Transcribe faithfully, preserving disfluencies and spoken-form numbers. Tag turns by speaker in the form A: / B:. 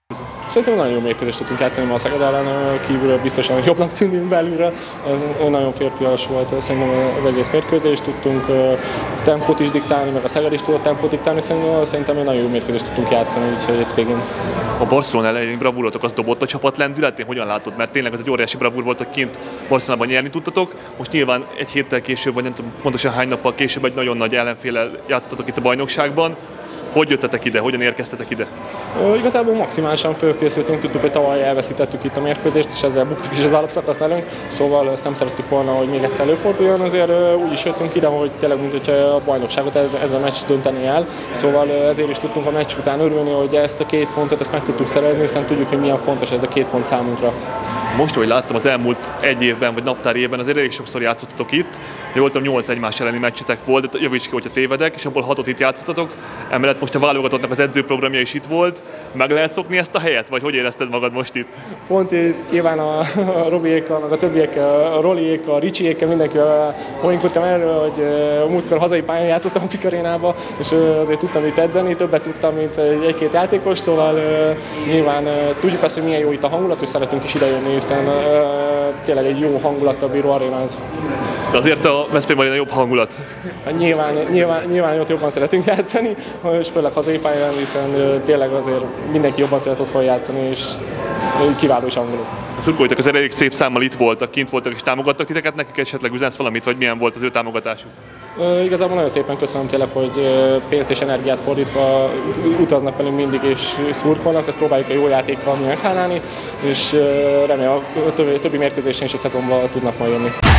A: Szerintem nagyon jó mérkőzést tudtunk játszani ma a Szeged ellen, kívülről biztosan jobbnak tűnünk belülről. Ez nagyon férfias volt szerintem az egész mérkőzés, tudtunk tempót is diktálni, meg a Szeged is tudott tempót diktálni, szerintem, szerintem egy nagyon jó mérkőzést tudtunk játszani, úgyhogy itt végén.
B: A Barcelona elején bravúrotok az dobott a csapat lendületén, hogyan látod? Mert tényleg ez egy óriási bravúr volt, hogy kint Barcelonában nyerni tudtatok. Most nyilván egy héttel később, vagy nem tudom pontosan hány nappal később egy nagyon nagy ellenféllel játszottatok itt a bajnokságban. Hogy jöttetek ide? Hogyan érkeztetek ide?
A: Ö, igazából maximálisan fölkészültünk, tudtuk, hogy tavaly elveszítettük itt a mérkőzést, és ezzel buktuk is az alapszakaszt előnk, szóval ezt nem szerettük volna, hogy még egyszer előforduljon, azért úgy is jöttünk ide, hogy tényleg, mint hogyha a bajnokságot ez, ez a meccs dönteni el, szóval ezért is tudtunk a meccs után örülni, hogy ezt a két pontot ezt meg tudtuk szerezni, hiszen tudjuk, hogy milyen fontos ez a két pont számunkra.
B: Most, ahogy láttam, az elmúlt egy évben, vagy naptári évben azért elég sokszor játszottatok itt. Jól voltam, nyolc egymás elleni meccsetek volt, de javíts ki, hogyha tévedek, és abból hatot itt játszottatok. Emellett most a válogatottnak az edzőprogramja is itt volt. Meg lehet szokni ezt a helyet, vagy hogy érezted magad most itt?
A: Pont itt nyilván a, a Robiékkal, meg a többiekkel, a Roliékkal, a Ricsiékkel, mindenkivel poénkodtam erről, hogy múltkor hazai pályán játszottam a Pikarénába, és azért tudtam itt edzeni, többet tudtam, mint egy-két játékos, szóval nyilván tudjuk azt, hogy milyen jó itt a hangulat, és szeretünk is idejönni, hiszen tényleg egy jó hangulattal bíró aréna ez.
B: De azért a Veszprém Aréna jobb hangulat.
A: Hát nyilván, nyilván, nyilván ott jobban szeretünk játszani, és főleg hazai pályán, hiszen tényleg azért mindenki jobban szeret otthon játszani, és kiváló is hangulat.
B: A szurkolóitok az elég szép számmal itt voltak, kint voltak és támogattak titeket, nekik esetleg üzensz valamit, vagy milyen volt az ő támogatásuk?
A: Uh, igazából nagyon szépen köszönöm tényleg, hogy pénzt és energiát fordítva utaznak velünk mindig és szurkolnak, ezt próbáljuk a jó játékkal meghálálni, és uh, remélem a többi, többi mérkőzésen is a szezonban tudnak majd jönni.